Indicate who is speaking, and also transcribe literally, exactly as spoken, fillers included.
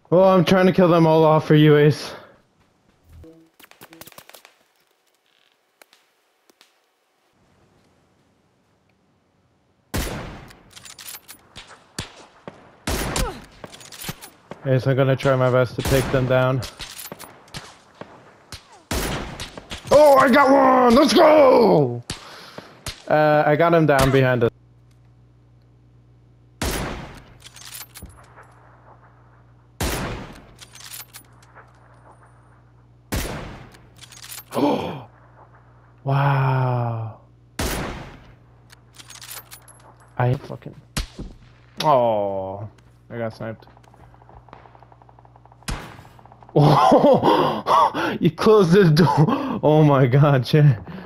Speaker 1: Oh, I'm trying to kill them all off for you, Ace. Ace, I'm gonna try my best to take them down. Oh, I got one! Let's go! Uh, I got him down behind us. Wow. I fucking... Oh, I got sniped. Oh, you closed the door. Oh my god, Chan.